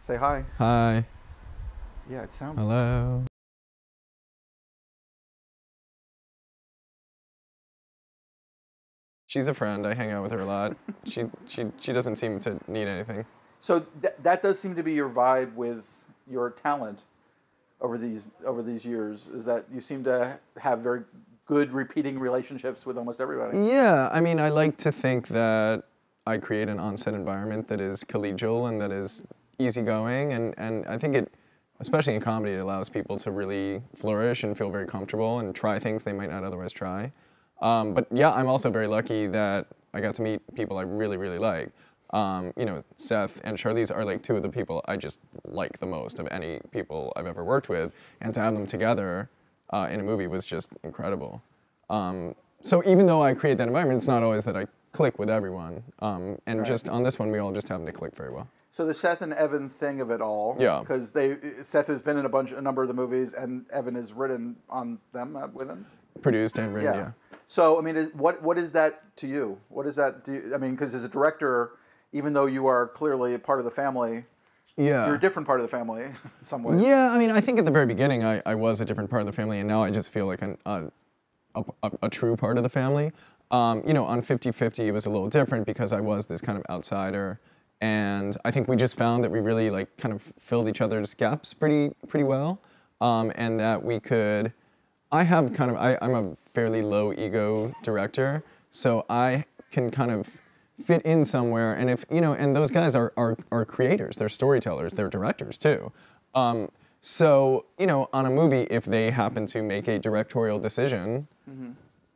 Say hi. Hi. Yeah, it sounds... Hello. She's a friend. I hang out with her a lot. She doesn't seem to need anything. So that does seem to be your vibe with your talent over these years, is that you seem to have very good repeating relationships with almost everybody. Yeah, I mean, I like to think that I create an on-set environment that is collegial and that is easygoing, and I think it, especially in comedy, it allows people to really flourish and feel very comfortable and try things they might not otherwise try. But yeah, I'm also very lucky that I got to meet people I really, really like. You know, Seth and Charlize are like two of the people I just like the most of any people I've ever worked with, and to have them together in a movie was just incredible. So even though I create that environment, it's not always that I click with everyone. And right. Just on this one, we all just happen to click very well. So the Seth and Evan thing of it all, yeah, because Seth has been in a number of the movies, and Evan has written on them with him. Produced and written, yeah. So I mean, what is that to you? What is that? I mean, because as a director, even though you are clearly a part of the family, yeah, you're a different part of the family in some ways. Yeah, I mean, I think at the very beginning I was a different part of the family, and now I just feel like a true part of the family. You know, on 50/50 it was a little different because I was this kind of outsider, and I think we just found that we really like kind of filled each other's gaps pretty well, and that we could. I'm a fairly low ego director, so I can kind of fit in somewhere, and if you know, and those guys are creators, they're storytellers, they're directors too. So you know, on a movie, if they happen to make a directorial decision, mm-hmm.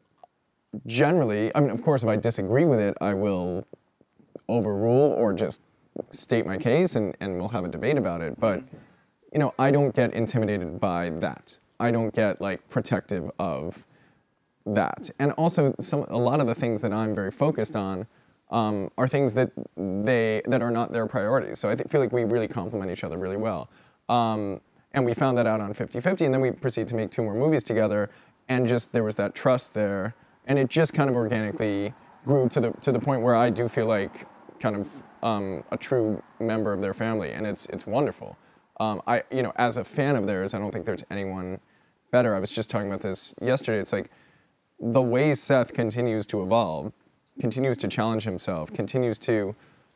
Generally, I mean, of course, if I disagree with it, I will overrule or just state my case, and we'll have a debate about it. But you know, I don't get intimidated by that. I don't get like protective of that. And also, a lot of the things that I'm very focused on are things that are not their priorities. So I feel like we really complement each other really well. And we found that out on 50/50, and then we proceeded to make 2 more movies together, and just there was that trust there, and it just kind of organically grew to the point where I do feel like kind of a true member of their family, and it's wonderful. You know, as a fan of theirs, I don't think there's anyone better. I was just talking about this yesterday. It's like the way Seth continues to evolve, continues to challenge himself, continues to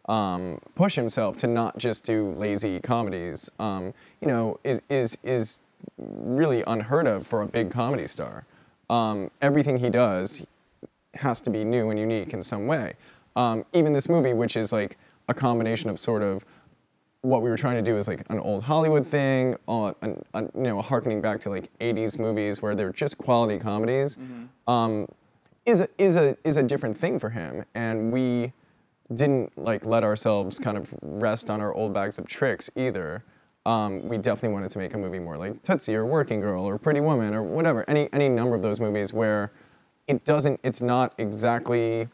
push himself to not just do lazy comedies, you know, is really unheard of for a big comedy star. Everything he does has to be new and unique in some way. Even this movie, which is like a combination of sort of what we were trying to do is like an old Hollywood thing, you know, harkening back to like 80s movies where they're just quality comedies, mm-hmm. Is a different thing for him, and we didn't like let ourselves kind of rest on our old bags of tricks either. We definitely wanted to make a movie more like Tootsie or Working Girl or Pretty Woman or whatever, any number of those movies where it's not exactly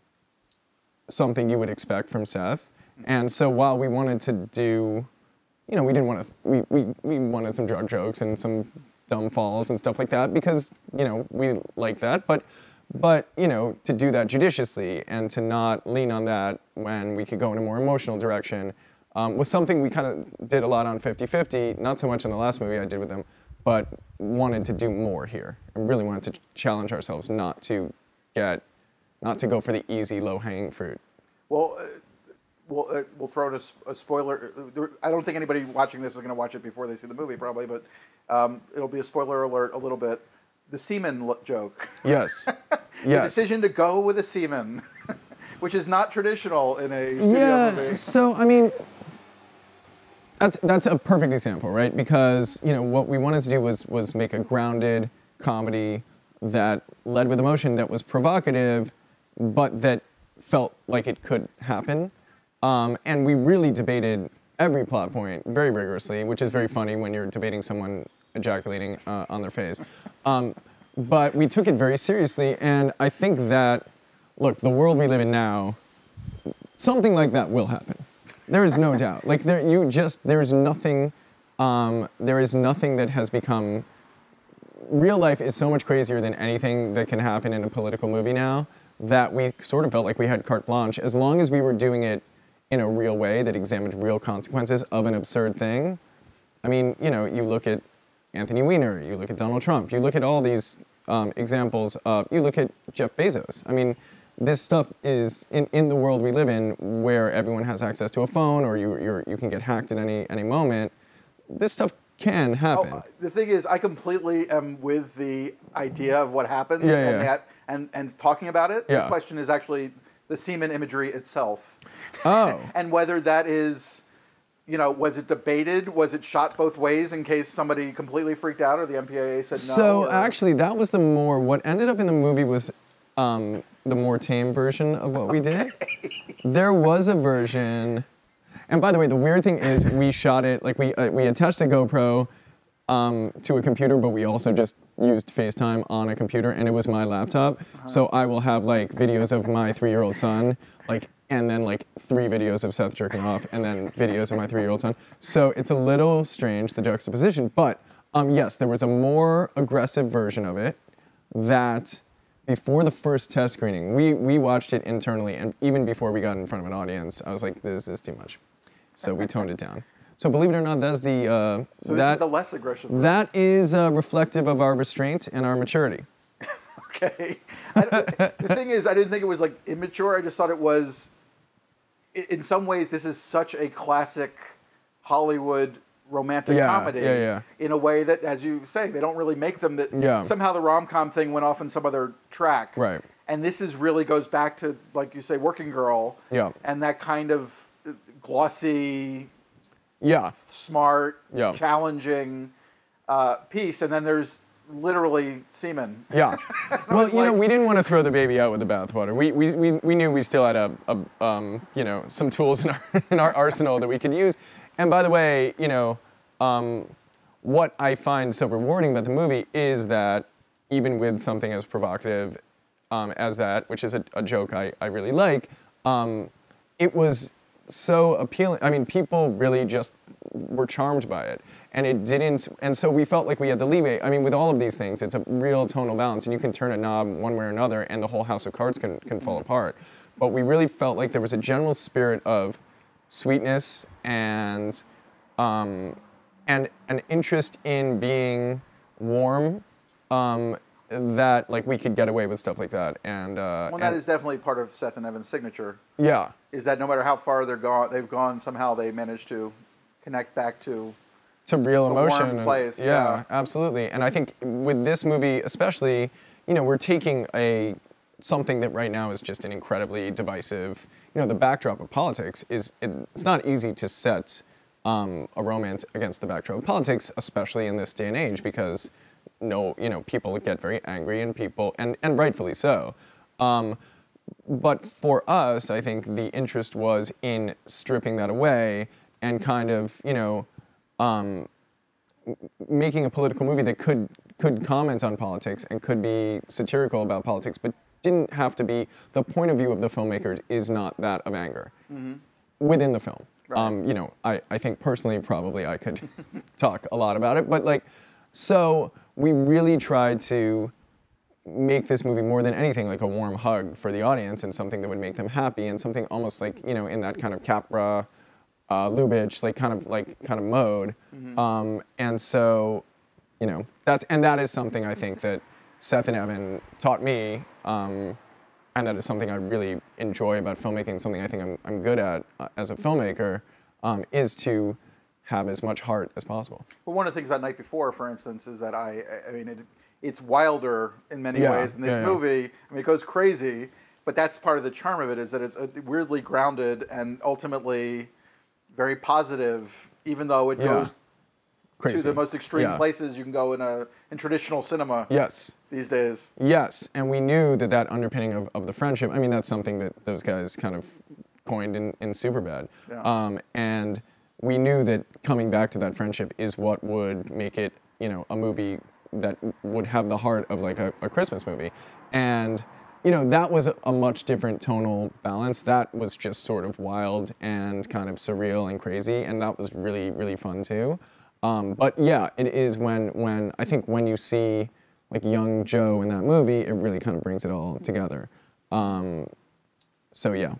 something you would expect from Seth. And so while we wanted to do, you know, we wanted some drug jokes and some dumb falls and stuff like that because, you know, we like that, but you know, to do that judiciously and to not lean on that when we could go in a more emotional direction was something we kind of did a lot on 50/50, not so much in the last movie I did with them, but wanted to do more here. And really wanted to challenge ourselves not to go for the easy, low-hanging fruit. Well, we'll throw in a spoiler. I don't think anybody watching this is going to watch it before they see the movie, probably, but it'll be a spoiler alert a little bit. The semen joke. Yes. The decision to go with a semen, which is not traditional in a studio movie. Yeah, so, I mean, that's a perfect example, right? Because, you know, what we wanted to do was make a grounded comedy that led with emotion, that was provocative, but that felt like it could happen. And we really debated every plot point very rigorously, which is very funny when you're debating someone ejaculating on their face. But we took it very seriously, and I think that, look, the world we live in now, something like that will happen. There is no doubt. Like there is nothing that has become. Real life is so much crazier than anything that can happen in a political movie now that we sort of felt like we had carte blanche as long as we were doing it in a real way that examined real consequences of an absurd thing. I mean, you know, you look at Anthony Weiner, you look at Donald Trump, you look at all these examples of, you look at Jeff Bezos. I mean, this stuff is in the world we live in, where everyone has access to a phone, or you can get hacked at any moment. This stuff can happen. Oh, the thing is, I completely am with the idea of what happens and talking about it. Yeah. The question is actually the semen imagery itself. Oh. And whether that is, you know, was it debated? Was it shot both ways in case somebody completely freaked out or the MPAA said no? So actually, that was what ended up in the movie was the more tame version of what we did. There was a version, and by the way, the weird thing is we shot it, like we attached a GoPro to a computer, but we also just used FaceTime on a computer, and it was my laptop. So I will have like videos of my 3-year-old son, like, and then like 3 videos of Seth jerking off, and then videos of my 3-year-old son. So it's a little strange, the juxtaposition, but yes, there was a more aggressive version of it that before the first test screening, we watched it internally, and even before we got in front of an audience, I was like, this is too much. So we toned it down. So believe it or not, that's the... so this is the less aggressive version. That is reflective of our restraint and our maturity. Okay. The thing is, I didn't think it was like immature, I just thought it was... In some ways, this is such a classic Hollywood romantic comedy in a way that, as you say, they don't really make them. That somehow the rom-com thing went off in some other track. Right. And this is really goes back to, like you say, Working Girl. Yeah. And that kind of glossy, smart, challenging piece. And then there's literally semen. Yeah. Well, you know, we didn't want to throw the baby out with the bathwater. We knew we still had you know, some tools in our arsenal that we could use. And by the way, you know, what I find so rewarding about the movie is that even with something as provocative as that, which is a joke I really like, it was so appealing. I mean, people really just were charmed by it. And it didn't, and so we felt like we had the leeway. I mean, with all of these things, it's a real tonal balance, and you can turn a knob one way or another, and the whole house of cards can fall apart. But we really felt like there was a general spirit of sweetness and an interest in being warm, that like we could get away with stuff like that. And that is definitely part of Seth and Evan's signature. Yeah. Is that no matter how far they've gone, somehow they manage to connect back to real emotion. Warm place. Yeah, absolutely. And I think with this movie especially, you know, we're taking something that right now is just an incredibly divisive, you know, the backdrop of politics it's not easy to set a romance against the backdrop of politics, especially in this day and age, because people get very angry and rightfully so. But for us, I think the interest was in stripping that away and kind of, you know, making a political movie that could comment on politics and could be satirical about politics, but didn't have to be, the point of view of the filmmaker is not that of anger within the film. Right. You know, I think personally probably I could talk a lot about it, but like, so we really tried to make this movie more than anything like a warm hug for the audience and something that would make them happy and something almost like, you know, in that kind of Capra, Lubitsch, kind of mode. And so, you know, that is something I think that Seth and Evan taught me, and that is something I really enjoy about filmmaking, something I think I'm good at as a filmmaker, is to have as much heart as possible. Well, one of the things about Night Before, for instance, is that I mean, it's wilder in many ways than this movie. I mean, it goes crazy, but that's part of the charm of it, is that it's weirdly grounded and ultimately very positive, even though it goes to the most extreme places you can go in traditional cinema these days. Yes, and we knew that underpinning of the friendship, I mean, that's something that those guys kind of coined in Superbad. Yeah. And we knew that coming back to that friendship is what would make it, you know, a movie that would have the heart of like a Christmas movie. And, you know, that was a much different tonal balance. That was just sort of wild and kind of surreal and crazy, and that was really, really fun too. But yeah, it is when I think when you see like young Joe in that movie, it really kind of brings it all together. So yeah.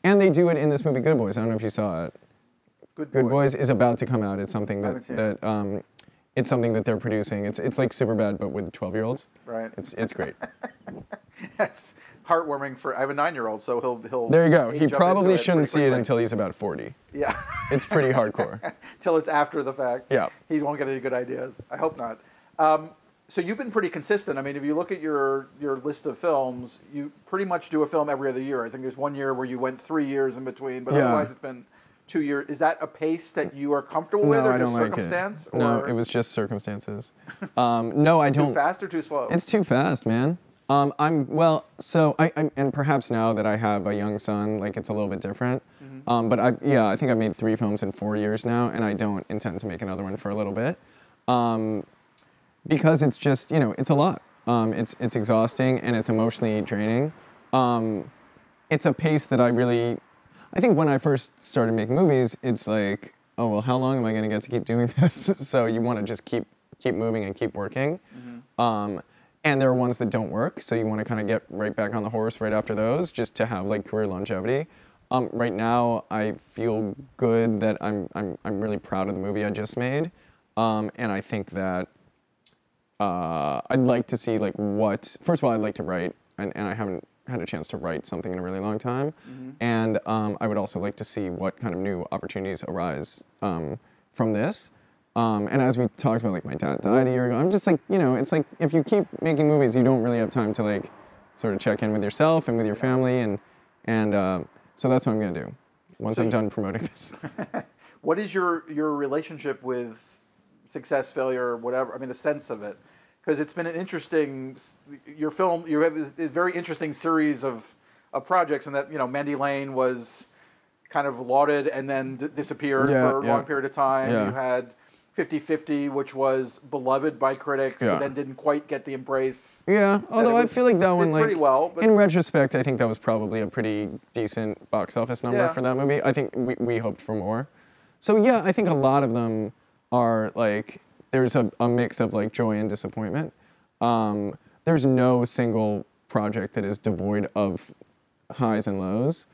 And they do it in this movie, Good Boys. I don't know if you saw it. Good Boys is about to come out. It's something that it's something that they're producing. It's like Superbad, but with 12-year-olds. Right. It's great. That's heartwarming for. I have a 9-year-old, so he'll. There you go. age He up probably into shouldn't see it quickly. until he's about 40. Yeah. It's pretty hardcore. Till it's after the fact. Yeah. He won't get any good ideas. I hope not. So you've been pretty consistent. I mean, if you look at your list of films, you pretty much do a film every other year. I think there's one year where you went 3 years in between, but otherwise it's been 2 years. Is that a pace that you are comfortable with, or I don't just like circumstance? it. No, it was just circumstances. No, I don't. Too fast or too slow? It's too fast, man. And perhaps now that I have a young son, like it's a little bit different. But I think I've made 3 films in 4 years now, and I don't intend to make another one for a little bit. Because it's just, it's a lot. It's exhausting and it's emotionally draining. It's a pace that I think when I first started making movies, it's like, oh, well, how long am I going to get to keep doing this? So you want to just keep moving and keep working. And there are ones that don't work, so you want to kind of get right back on the horse right after those, just to have like career longevity. Right now, I feel good that I'm really proud of the movie I just made, and I think that I'd like to see like first of all, I'd like to write, and I haven't had a chance to write something in a really long time, and I would also like to see what kind of new opportunities arise from this. And as we talked about, like my dad died a year ago, I'm just like, it's like if you keep making movies, you don't really have time to like sort of check in with yourself and with your family, and so that's what I'm gonna do once I'm done promoting this. What is your relationship with success, failure, whatever? I mean, the sense of it, because it's been an interesting. Your film, you have a very interesting series of projects, and that Mandy Lane was kind of lauded and then disappeared for a long period of time. Yeah. You had 50-50, which was beloved by critics, but then didn't quite get the embrace. Yeah, although I feel like that one, like, pretty well, but in retrospect, I think that was probably a pretty decent box office number for that movie. I think we hoped for more. So yeah, I think a lot of them are like, there's a mix of like joy and disappointment. There's no single project that is devoid of highs and lows.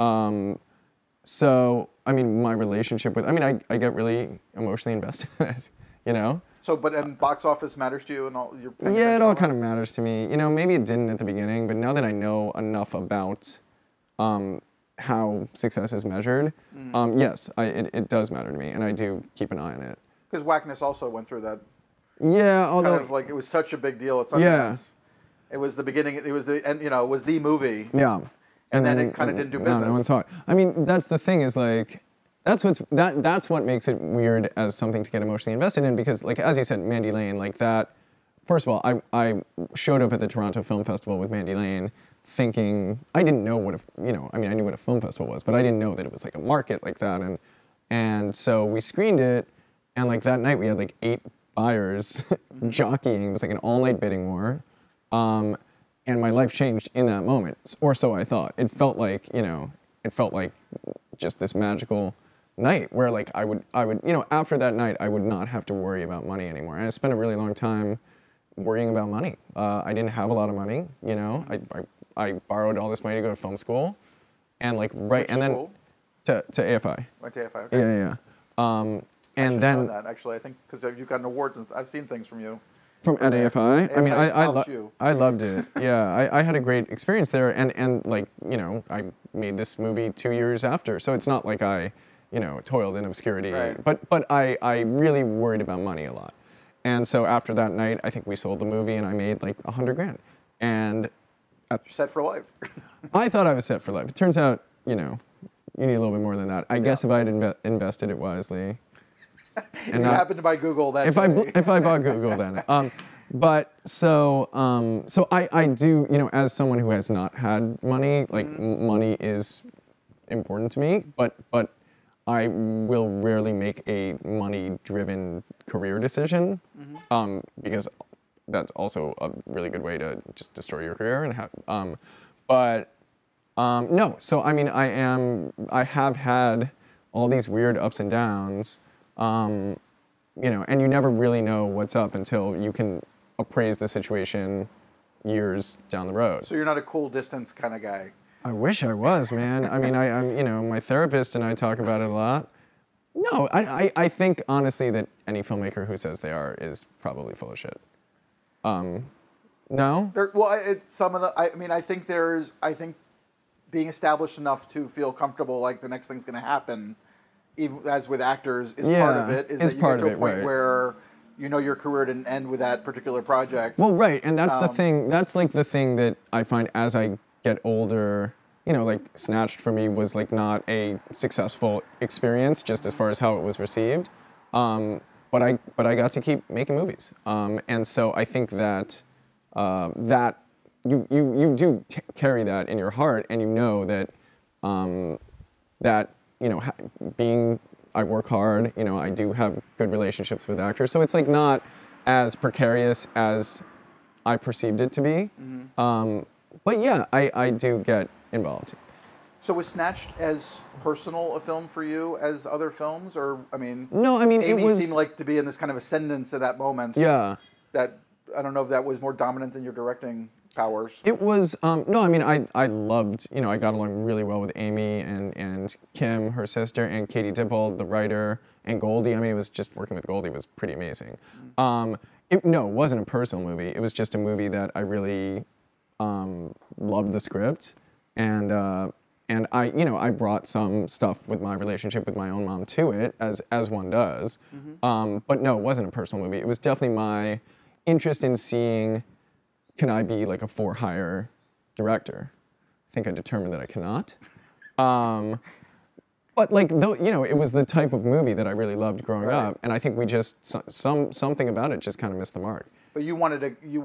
So, I mean, my relationship with, I get really emotionally invested in it, So, and box office matters to you and all your. Yeah, it all kind of matters to me. Maybe it didn't at the beginning, but now that I know enough about how success is measured, yes, it does matter to me, and I do keep an eye on it. Because Wackness also went through that. Yeah, although kind of like it was such a big deal at Sundance. Yeah. It was the beginning. It was it was the movie. Yeah. And then it kind of didn't do business. No one saw it. I mean, that's the thing is like, that's what makes it weird as something to get emotionally invested in, because like, as you said, Mandy Lane, like that, first of all, I showed up at the Toronto Film Festival with Mandy Lane thinking, I didn't know what I knew what a film festival was, but I didn't know that it was like a market like that. And so we screened it, and like that night we had like 8 buyers jockeying. It was like an all-night bidding war. And my life changed in that moment, or so I thought. It felt like, just this magical night where like I would, after that night, I would not have to worry about money anymore. And I spent a really long time worrying about money. I didn't have a lot of money, I borrowed all this money to go to film school, and like Which and then school? to AFI. Went to AFI. Okay. Yeah. And then that actually, I think because you've gotten awards and I've seen things from you. From at AFI? I mean, AFI I loved it. Yeah, I had a great experience there, and like, I made this movie 2 years after, so it's not like I, toiled in obscurity. Right. But I really worried about money a lot. And so after that night, I think we sold the movie, and I made like $100,000. And You're set for life. I thought I was set for life. It turns out, you need a little bit more than that. I guess if I had invested it wisely. And you happen to buy Google that if I bought Google then. But so I do, as someone who has not had money, like money is important to me, but I will rarely make a money-driven career decision, because that's also a really good way to just destroy your career and have. No, so I mean, I have had all these weird ups and downs. And you never really know what's up until you can appraise the situation years down the road. So you're not a cool distance kind of guy. I wish I was, man. I mean, I'm, you know, my therapist and I talk about it a lot. No, I think honestly that any filmmaker who says they are is probably full of shit. No? Some of the, I mean, I think being established enough to feel comfortable like the next thing's going to happen, even as with actors, is part of it. Is that you get to a point where you know your career didn't end with that particular project. Well, right, and that's the thing. That's like the thing that I find as I get older. You know, like Snatched for me was like not a successful experience just as far as how it was received, but I got to keep making movies, and so I think that that you do carry that in your heart, and you know that that you know I work hard, you know, I do have good relationships with actors, so it's like not as precarious as I perceived it to be, but yeah, I do get involved. So was Snatched as personal a film for you as other films, or I mean? No, I mean Amy it was seemed like to be in this kind of ascendance at that moment. Yeah. That I don't know if that was more dominant than your directing powers. It was no, I mean I loved, you know, I got along really well with Amy and Kim, her sister, and Katie Dippold, the writer, and Goldie. I mean, it was just working with Goldie was pretty amazing. It wasn't a personal movie. It was just a movie that I really loved the script. And I, you know, I brought some stuff with my relationship with my own mom to it, as one does. But no, it wasn't a personal movie. It was definitely my interest in seeing, can I be like a for-hire director? I think I determined that I cannot. But like, though, you know, it was the type of movie that I really loved growing up, and I think we just something about it just kind of missed the mark. But you want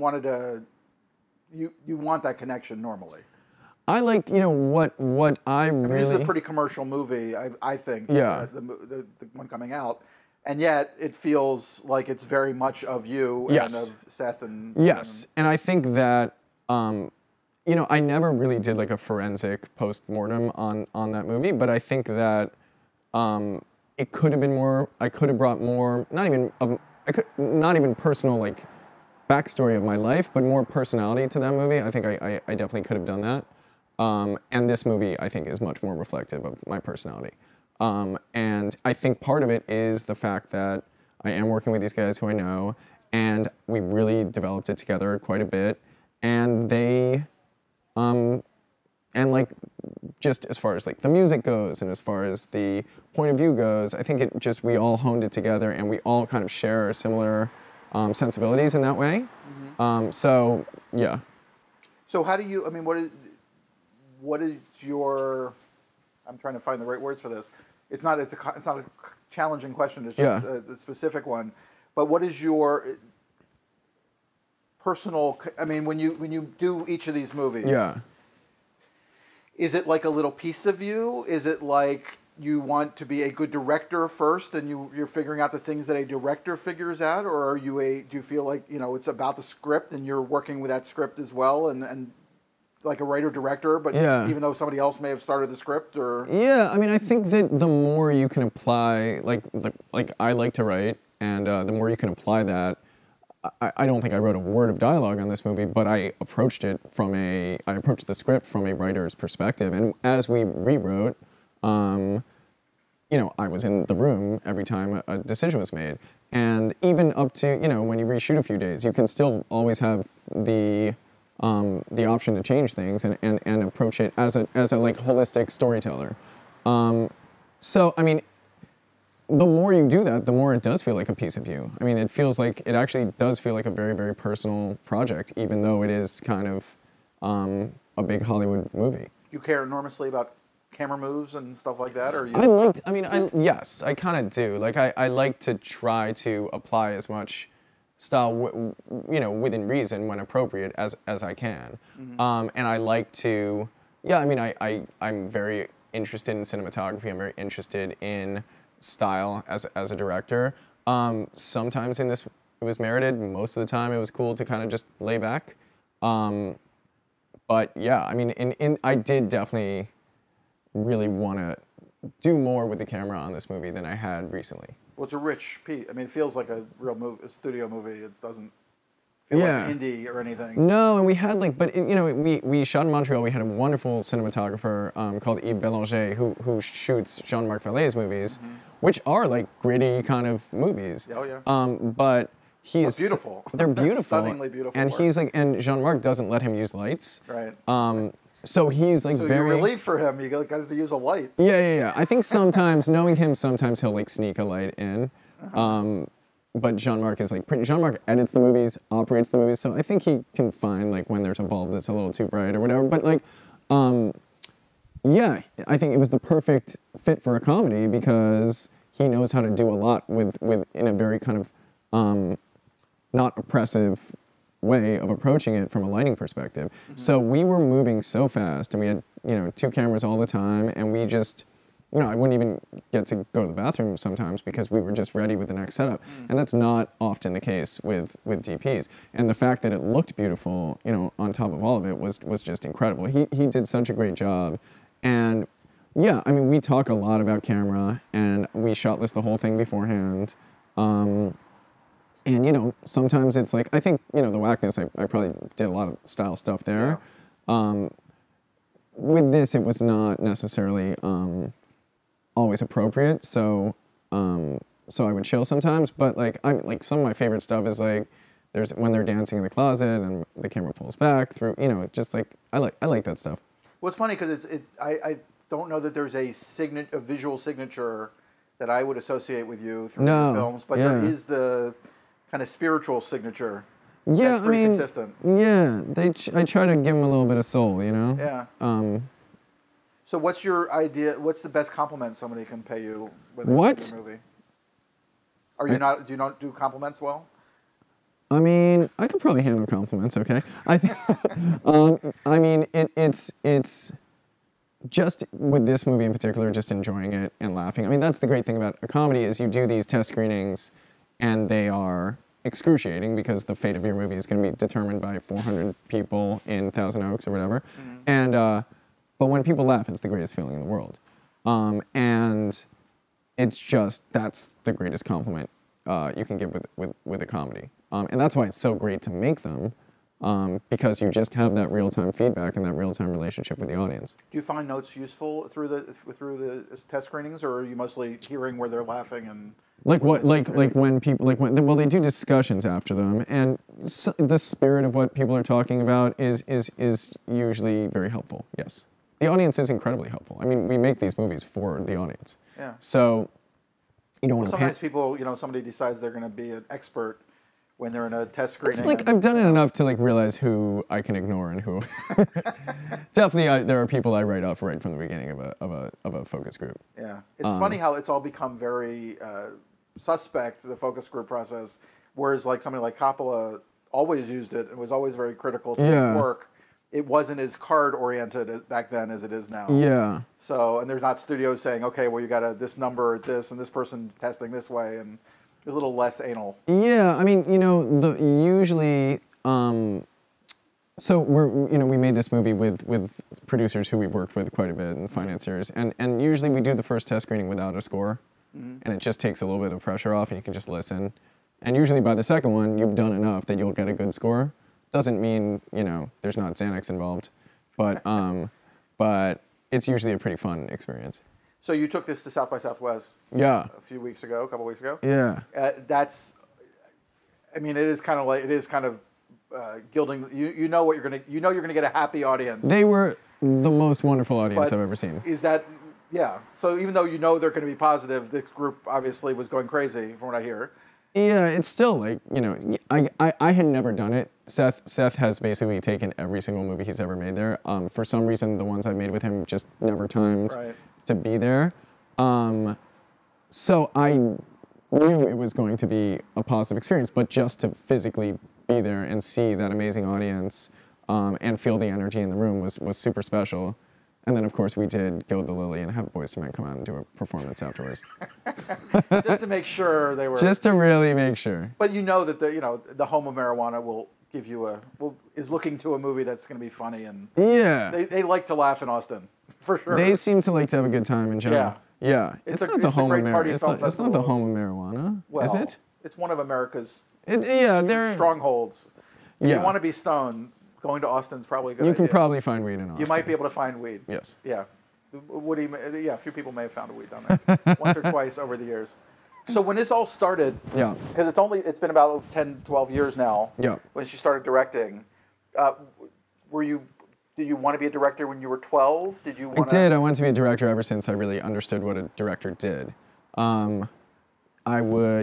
that connection normally. I like, you know, what I really... This is a pretty commercial movie, I think. Yeah. The one coming out. And yet, it feels like it's very much of you Yes. and of Seth and... Yes, and I think that, you know, I never really did like a forensic post-mortem on that movie, but I think that it could have been more, I could have brought more, not even personal, like, backstory of my life, but more personality to that movie. I think I definitely could have done that. And this movie, I think, is much more reflective of my personality. And I think part of it is the fact that I am working with these guys who I know, and we really developed it together quite a bit. And they, and like, just as far as like the music goes and as far as the point of view goes, I think we all honed it together, and we all kind of share similar sensibilities in that way. So, yeah. So how do you, I mean, what is your, I'm trying to find the right words for this. It's not a challenging question, it's just a specific one. But what is your personal, I mean, when you do each of these movies, is it like a little piece of you? Is it like you want to be a good director first and you're figuring out the things that a director figures out? Or are you do you feel like, you know, it's about the script and you're working with that script as well and like a writer-director, but even though somebody else may have started the script, or... Yeah, I mean, I think that the more you can apply, like I like to write, and the more you can apply that, I don't think I wrote a word of dialogue on this movie, but I approached the script from a writer's perspective, and as we rewrote, you know, I was in the room every time a decision was made, and even up to, you know, when you reshoot a few days, you can still always have the option to change things and approach it as a like holistic storyteller. So I mean, the more you do that, the more it does feel like a piece of you. I mean, it actually does feel like a very, very personal project, even though it is kind of a big Hollywood movie. Do you care enormously about camera moves and stuff like that, or you? Yes, I kind of do. Like I like to try to apply as much style, you know, within reason when appropriate as I can. And I like to, I mean, I'm very interested in cinematography. I'm very interested in style as a director. Sometimes in this it was merited. Most of the time it was cool to kind of just lay back. But yeah, I mean, I did definitely really want to do more with the camera on this movie than I had recently. Well, it's a rich piece. I mean, it feels like a real movie, a studio movie. It doesn't feel like indie or anything. No, and we had like, but you know, we shot in Montreal. We had a wonderful cinematographer called Yves Bélanger who shoots Jean-Marc Vallée's movies, which are like gritty kind of movies. Oh yeah. But he is beautiful. They're beautiful, stunningly beautiful. And work. he's like, and Jean-Marc doesn't let him use lights. Right. So he's like so very. you're relieved for him. You got to use a light. Yeah. I think sometimes, knowing him, sometimes he'll like sneak a light in. But Jean-Marc is like, Jean-Marc edits the movies, operates the movies, so I think he can find like when there's a bulb that's a little too bright or whatever. But like, yeah, I think it was the perfect fit for a comedy because he knows how to do a lot with in a very kind of not oppressive way of approaching it from a lighting perspective. So we were moving so fast, and we had, you know, 2 cameras all the time, and we just, you know, I wouldn't even get to go to the bathroom sometimes because we were just ready with the next setup. And that's not often the case with DPs. And the fact that it looked beautiful, you know, on top of all of it was just incredible. He did such a great job. And yeah, I mean, we talk a lot about camera, and we shot list the whole thing beforehand. And, you know, sometimes it's like, I think, you know, the Wackness, I probably did a lot of style stuff there. Yeah. With this, it was not necessarily always appropriate, so I would chill sometimes. But like, some of my favorite stuff is like, there's when they're dancing in the closet and the camera pulls back through, you know, just like I like that stuff. Well, it's funny because I don't know that there's a visual signature that I would associate with you through the films, but there is the kind of spiritual signature. Yeah, that's pretty consistent. Yeah, I try to give them a little bit of soul, you know. Yeah. So what's your idea? What's the best compliment somebody can pay you with a movie? Are you do you not do compliments well? I mean, I could probably handle compliments. Okay. I think. I mean, it's just with this movie in particular, just enjoying it and laughing. I mean, that's the great thing about a comedy is you do these test screenings, and they are excruciating because the fate of your movie is going to be determined by 400 people in Thousand Oaks or whatever. And but when people laugh, it's the greatest feeling in the world. And it's just, that's the greatest compliment you can give with a comedy. And that's why it's so great to make them, because you just have that real-time feedback and that real-time relationship with the audience. Do you find notes useful through the test screenings, or are you mostly hearing where they're laughing and... Like what? Like when people well, they do discussions after them, and the spirit of what people are talking about is usually very helpful. Yes, the audience is incredibly helpful. I mean, we make these movies for the audience. Yeah. So you don't want to. Sometimes people, you know, somebody decides they're going to be an expert when they're in a test screening. It's like I've done it enough to like realize who I can ignore and who. Definitely, there are people I write off right from the beginning of a focus group. Yeah, it's funny how it's all become very suspect, the focus group process, whereas like somebody like Coppola always used it and was always very critical to his work. It wasn't as card oriented back then as it is now. Yeah. So, and there's not studios saying, okay, well, you got this number at this and this person testing this way, and a little less anal. Yeah, I mean, you know, usually, so we made this movie with producers who we worked with quite a bit and financiers, and usually we do the first test screening without a score, and it just takes a little bit of pressure off, and you can just listen. And usually by the second one, you've done enough that you'll get a good score. Doesn't mean, you know, there's not Xanax involved, but it's usually a pretty fun experience. So you took this to South by Southwest a couple weeks ago. Yeah. I mean, it is kind of gilding. You know you're gonna get a happy audience. They were the most wonderful audience I've ever seen. Is that, yeah. So even though you know they're gonna be positive, this group obviously was going crazy from what I hear. Yeah, it's still like, you know, I had never done it. Seth has basically taken every single movie he's ever made there. For some reason, the ones I made with him just never timed to be there. So I knew it was going to be a positive experience, but just to physically be there and see that amazing audience and feel the energy in the room was super special. And then, of course, we did Go the Lily and have Boyz II Men come out and do a performance afterwards. Just to make sure they were... Just to really make sure. But you know that the home of marijuana will give you is looking to a movie that's going to be funny, and they like to laugh in Austin, for sure. They seem to like to have a good time in general. Yeah. It's not the home of marijuana. It's not the home of marijuana, is it? It's one of America's strongholds. If you want to be stoned, going to Austin's probably a good You idea. can probably find weed in Austin. You might be able to find weed. Yes. Yeah. A few people may have found weed down there once or twice over the years. So when this all started, because it's been about 10, 12 years now. Yeah. When she started directing, did you want to be a director when you were 12? Did you want I wanted to be a director ever since I really understood what a director did. I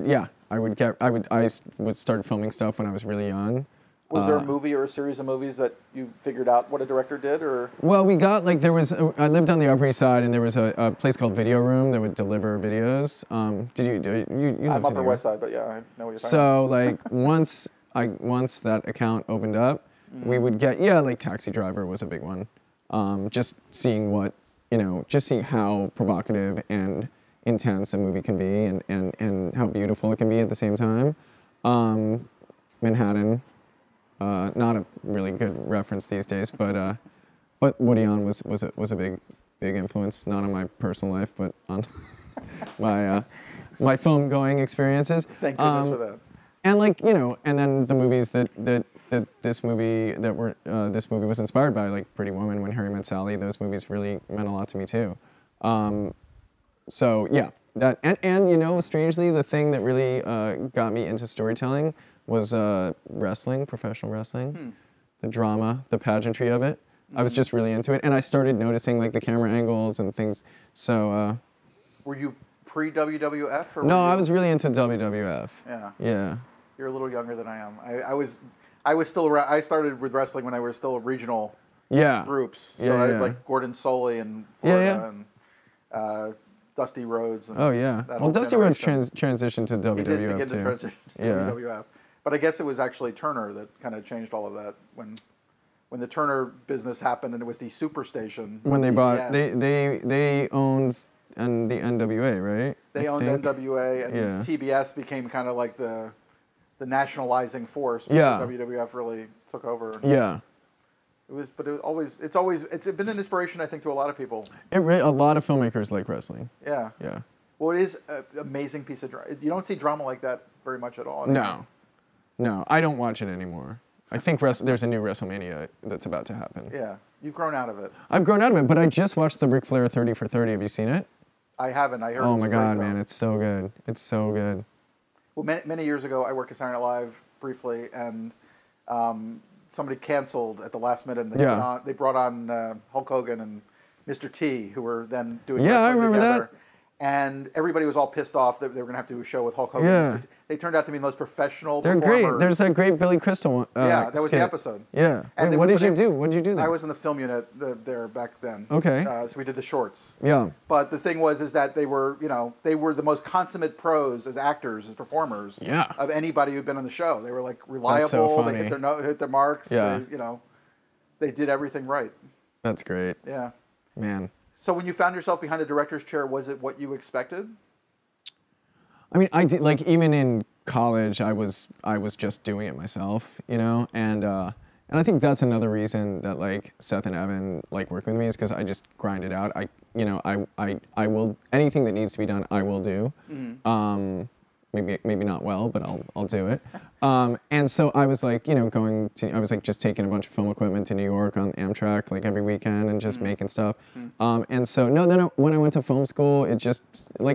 would start filming stuff when I was really young. Was there a movie or a series of movies that you figured out what a director did, or? Well, we got I lived on the Upper East Side, and there was a place called Video Room that would deliver videos. You I'm Upper West Side, but yeah, I know what you're talking about. Once that account opened up, we would get Taxi Driver was a big one. Just seeing how provocative and intense a movie can be, and how beautiful it can be at the same time. Manhattan. Not a really good reference these days, but Woody Allen was a big influence, not on my personal life, but on my film going experiences. Thank goodness for that. And and then the movies that this movie was inspired by, like Pretty Woman, When Harry Met Sally. Those movies really meant a lot to me too. So yeah, that and strangely, the thing that really got me into storytelling was wrestling, professional wrestling, the drama, the pageantry of it. I was just really into it, and I started noticing the camera angles and things. So, were you pre-WWF? Or no, I was really into WWF. Yeah. Yeah. You're a little younger than I am. I was still around. I started with wrestling when I was still regional groups. So I had like Gordon Soley in Florida and Dusty Rhodes. And well, Dusty Rhodes transitioned to WWF he did begin too. To transition to WWF. But I guess it was actually Turner that kind of changed all of that when the Turner business happened, and it was the Superstation. When they bought, they owned the NWA, right? They owned NWA, and TBS became kind of like the nationalizing force. WWF really took over. Yeah. It's been an inspiration, I think, to a lot of people. A lot of filmmakers like wrestling. Yeah. Yeah. Well, it is an amazing piece of drama. You don't see drama like that very much at all. No, I don't watch it anymore. I think there's a new WrestleMania that's about to happen. Yeah, you've grown out of it. I've grown out of it, but I just watched the Ric Flair 30 for 30. Have you seen it? I haven't. I heard. Oh my God, man, it's so good. It's so good. Well, many years ago, I worked at Saturday Night Live briefly, and somebody canceled at the last minute. And they brought on Hulk Hogan and Mr. T, who were then doing I remember together. that. And everybody was all pissed off that they were going to have to do a show with Hulk Hogan. Yeah. They turned out to be the most professional They're performers. great. There's that great Billy Crystal one. That was the episode. Yeah. And what did you do? What did you do there? I was in the film unit there back then. Okay. So we did the shorts. Yeah. But the thing was that they were the most consummate pros as actors, as performers. Yeah. Of anybody who'd been on the show. They were like reliable. That's so funny. They hit their marks. Yeah. They did everything right. That's great. Yeah. Man. So when you found yourself behind the director's chair, was it what you expected? I mean, I did, even in college, I was just doing it myself, and I think that's another reason that Seth and Evan work with me, is because I just grind it out. I will, anything that needs to be done, I will do. Mm-hmm. Maybe not well, but I'll do it. And so I was I was just taking a bunch of film equipment to New York on Amtrak every weekend and just making stuff. Mm-hmm. And so then when I went to film school, it just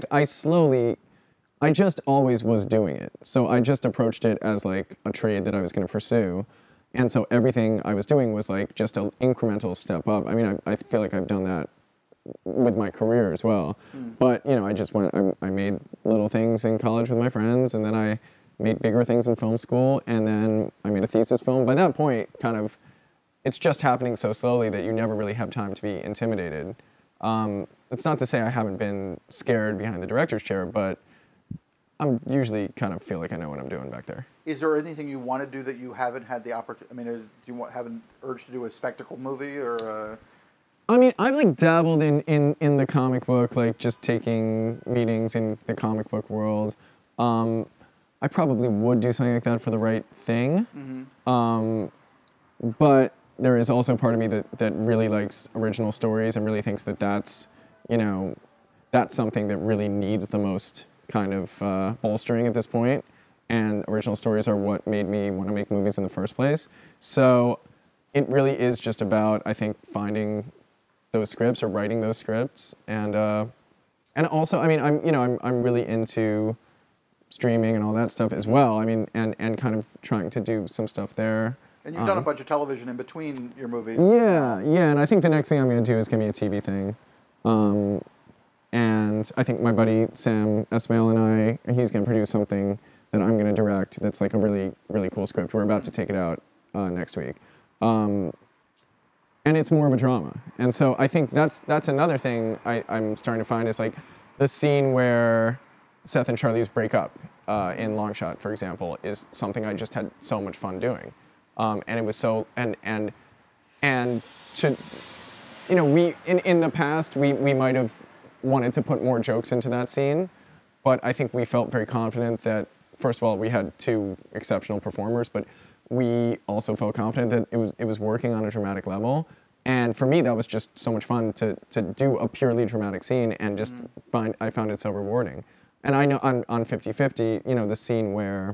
I just always was doing it. So I just approached it as a trade that I was going to pursue. And so everything I was doing was just an incremental step up. I mean, I feel like I've done that with my career as well. But, I made little things in college with my friends, and then I made bigger things in film school, and then I made a thesis film. By that point, it's just happening so slowly that you never really have time to be intimidated. It's not to say I haven't been scared behind the director's chair, but I'm usually feel like I know what I'm doing back there. Is there anything you want to do that you haven't had the opportunity? I mean, do you have an urge to do a spectacle movie or? I mean, I've dabbled in the comic book, just taking meetings in the comic book world. I probably would do something like that for the right thing. Mm-hmm. But there is also part of me that really likes original stories and really thinks that's something that really needs the most bolstering at this point. and original stories are what made me want to make movies in the first place. So it really is just about, I think, finding those scripts or writing those scripts, and also, I mean, I'm really into streaming and all that stuff as well. I mean, and kind of trying to do some stuff there. And you've done a bunch of television in between your movies. Yeah, and I think the next thing I'm going to do is going to be a TV thing. And I think my buddy Sam Esmail and he's going to produce something that I'm going to direct that's like a really, really cool script. We're about to take it out next week. And it's more of a drama. And so I think that's another thing I'm starting to find is like the scene where Seth and Charlize break up in Long Shot, for example, is something I just had so much fun doing. And it was so, and to, you know, we, in the past, we might have wanted to put more jokes into that scene, but I think we felt very confident that, first of all, we had two exceptional performers, but we also felt confident that it was working on a dramatic level. And for me, that was just so much fun to do a purely dramatic scene and just I found it so rewarding. And I know on 50/50, you know, the scene where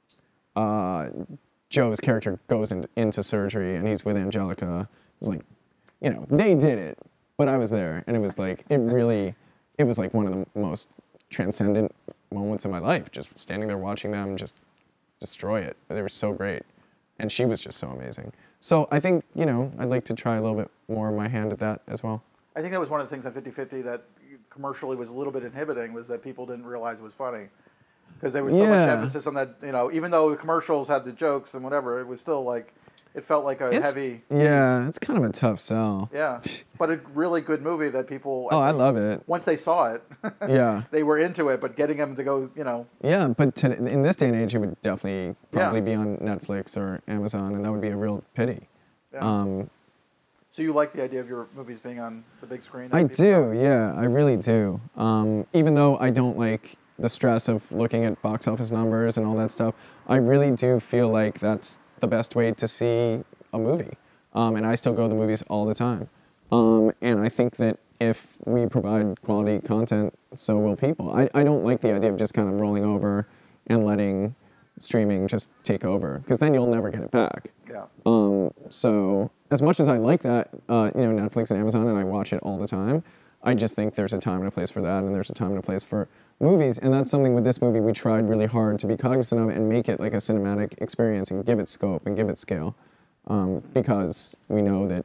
Joe's character goes into surgery and he's with Angelica, it's like, you know, they did it, but I was there, and it was like, it was like one of the most transcendent moments of my life, just standing there watching them just destroy it. They were so great, and she was just so amazing. So I think, you know, I'd like to try a little bit more of my hand at that as well. I think that was one of the things on 50/50 that commercially was a little bit inhibiting, was that people didn't realize it was funny. Because there was so much emphasis on that, you know, even though the commercials had the jokes and whatever, it was still like, it felt like a heavy... Yeah, it's kind of a tough sell. Yeah, but a really good movie that people... I love it. Once they saw it, yeah, they were into it, but getting them to go, you know... Yeah, but in this day and age, it would definitely probably be on Netflix or Amazon, and that would be a real pity. Yeah. So you like the idea of your movies being on the big screen? I do, yeah, I really do. Even though I don't like the stress of looking at box office numbers and all that stuff, I really do feel like that's the best way to see a movie. And I still go to the movies all the time. And I think that if we provide quality content, so will people. I don't like the idea of just kind of rolling over and letting streaming just take over, because then you'll never get it back. Yeah. So as much as I like that, you know, Netflix and Amazon, and I watch it all the time, I just think there's a time and a place for that, and there's a time and a place for movies. And that's something with this movie we tried really hard to be cognizant of and make it like a cinematic experience and give it scope and give it scale, because we know that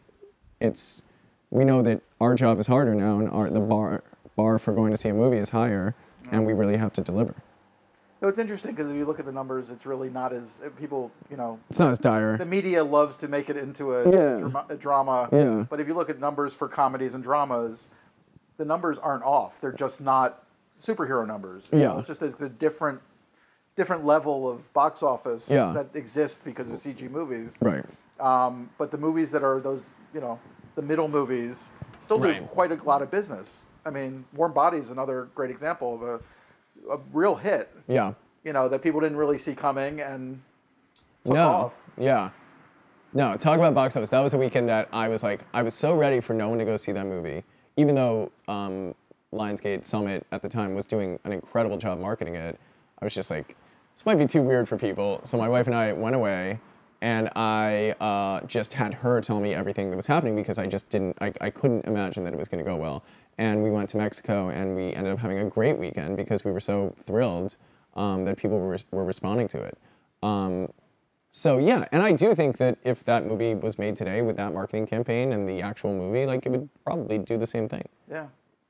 our job is harder now, and the bar for going to see a movie is higher, and we really have to deliver. So it's interesting because if you look at the numbers, it's really not as people, you know. It's not as dire. The media loves to make it into a drama. Yeah. But if you look at numbers for comedies and dramas, the numbers aren't off. They're just not superhero numbers. You know, it's just it's a different level of box office that exists because of CG movies. Right. But the movies that are those, you know, the middle movies still do quite a lot of business. I mean, Warm Bodies is another great example of a real hit. Yeah. You know, that people didn't really see coming and took off. Yeah. No, talk about box office. That was a weekend that I was so ready for no one to go see that movie, even though Lionsgate Summit at the time was doing an incredible job marketing it. I was just like, this might be too weird for people. So my wife and I went away, and I just had her tell me everything that was happening, because I just didn't, I couldn't imagine that it was going to go well. And we went to Mexico, and we ended up having a great weekend because we were so thrilled that people were responding to it. So yeah, and I do think that if that movie was made today with that marketing campaign and the actual movie, like, it would probably do the same thing. Yeah.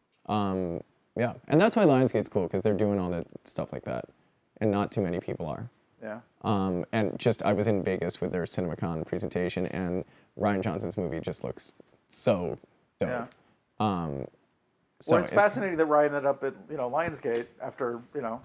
Yeah, and that's why Lionsgate's cool, because they're doing all that stuff like that, and not too many people are. Yeah. And just, I was in Vegas with their CinemaCon presentation, and Rian Johnson's movie just looks so dope. Yeah. Well, it's fascinating that Ryan ended up at, you know, Lionsgate after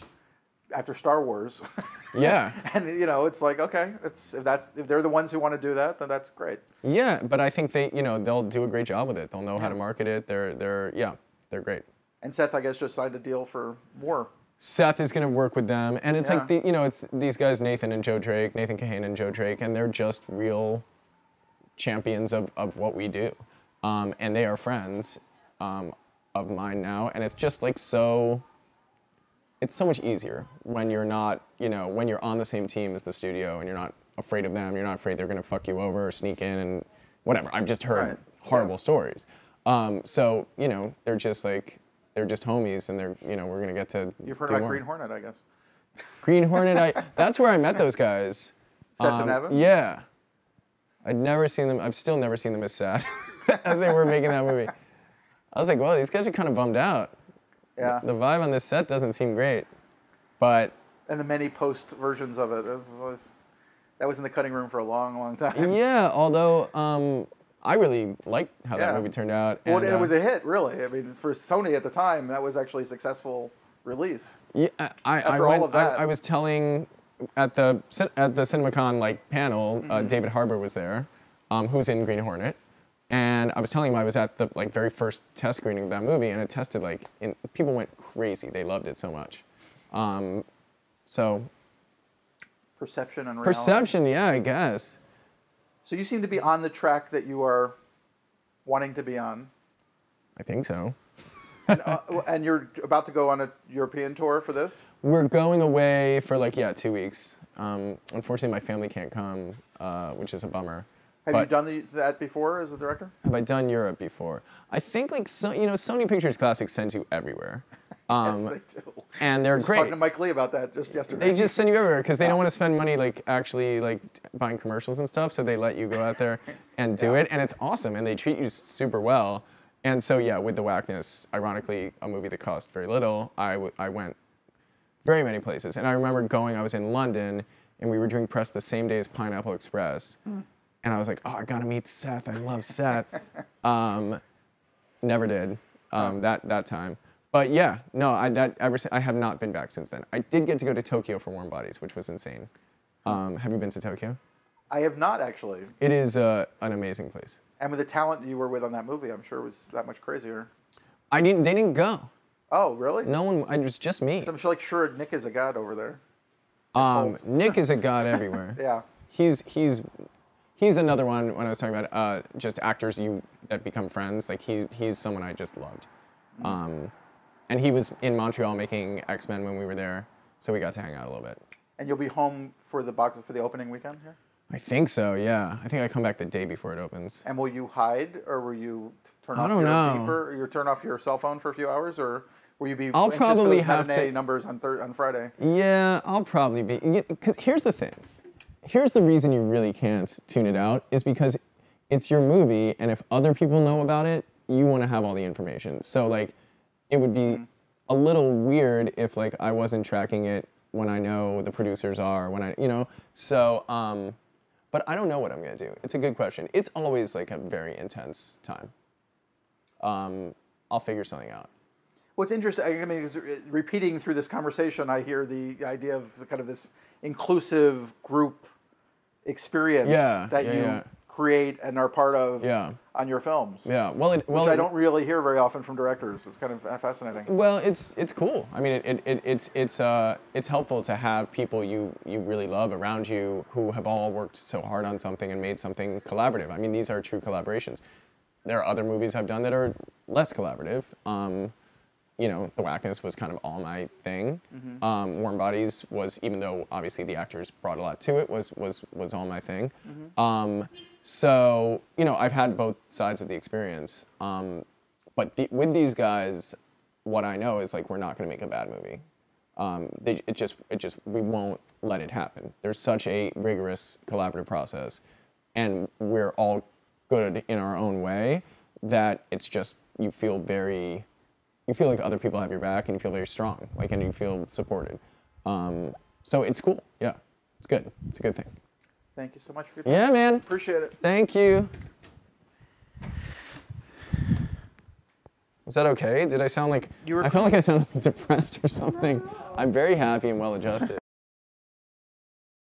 Star Wars. Yeah. And, you know, it's like, okay, if they're the ones who want to do that, then that's great. Yeah, but I think they'll do a great job with it. They'll know how to market it. They're great. And Seth, I guess, just signed a deal for more. Seth is going to work with them, and it's like it's these guys, Nathan Kahane and Joe Drake, and they're just real champions of what we do, and they are friends of mine now, and it's just like so it's so much easier when you're not, when you're on the same team as the studio and you're not afraid of them, you're not afraid they're gonna fuck you over or sneak in and whatever. I've just heard horrible stories. So, they're just homies and we're gonna get to You've heard about Green Hornet, I guess. Green Hornet, that's where I met those guys. Seth and Evan? Yeah. I've still never seen them as sad as they were making that movie. I was like, well, these guys are kind of bummed out. Yeah. The vibe on this set doesn't seem great, but... And the many post versions of it, that was in the cutting room for a long, long time. Yeah, although I really liked how that movie turned out. Well, and it was a hit, really. I mean, for Sony at the time, that was actually a successful release. Yeah, all of that. I was telling at the CinemaCon panel, David Harbour was there, who's in Green Hornet, and I was telling him I was at the very first test screening of that movie, and it tested people went crazy. They loved it so much. So perception and reality. Perception, yeah, I guess. So you seem to be on the track that you are wanting to be on. I think so. And you're about to go on a European tour for this? We're going away for 2 weeks. Unfortunately, my family can't come, which is a bummer. Have you done that before as a director? Have I done Europe before? I think Sony Pictures Classics sends you everywhere. Yes, they do. And they're great. I was talking to Mike Lee about that just yesterday. They just send you everywhere because they don't want to spend money actually buying commercials and stuff, so they let you go out there and do it, and it's awesome, and they treat you super well. And so yeah, with the Wackness, ironically, a movie that cost very little, I went very many places. And I remember I was in London, and we were doing press the same day as Pineapple Express. And I was like, oh, I gotta meet Seth. I love Seth. Never did that time. But yeah, no, I have not been back since then. I did get to go to Tokyo for Warm Bodies, which was insane. Have you been to Tokyo? I have not, actually. It is an amazing place. And with the talent you were with on that movie, I'm sure it was that much crazier. They didn't go. Oh, really? No one, it was just me. So I'm sure Nick is a god over there. Nick is a god everywhere. Yeah. He's another one when I was talking about just actors that become friends. He's someone I just loved. And he was in Montreal making X-Men when we were there, so we got to hang out a little bit. And you'll be home for the opening weekend here? I think so, yeah. I think I come back the day before it opens. And will you hide, or will you turn off beeper, or you turn off your cell phone for a few hours, or will you be? I'll probably have numbers on Friday. Yeah, I'll probably be. Because here's the thing. Here's the reason you really can't tune it out is because it's your movie, and if other people know about it, you want to have all the information. So it would be a little weird if I wasn't tracking it when I know the producers are, So, but I don't know what I'm gonna do. It's a good question. It's always a very intense time. I'll figure something out. What's interesting, I mean, repeating through this conversation, I hear the idea of kind of this inclusive group experience that you create and are part of on your films. Yeah, which I don't really hear very often from directors. It's kind of fascinating. Well, it's cool. I mean, it's helpful to have people you really love around you who have all worked so hard on something and made something collaborative. I mean, these are true collaborations. There are other movies I've done that are less collaborative. The Wackness was kind of all my thing. Warm Bodies was, even though obviously the actors brought a lot to it, was all my thing. So, I've had both sides of the experience. But with these guys, what I know is we're not going to make a bad movie. We won't let it happen. There's such a rigorous collaborative process, and we're all good in our own way that it's just, you feel like other people have your back, and you feel very strong, and you feel supported. So it's cool. Yeah, it's good. It's a good thing. Thank you so much for your time. Yeah, man. Appreciate it. Thank you. Was that okay? Did I sound I felt like I sounded depressed or something. I'm very happy and well adjusted.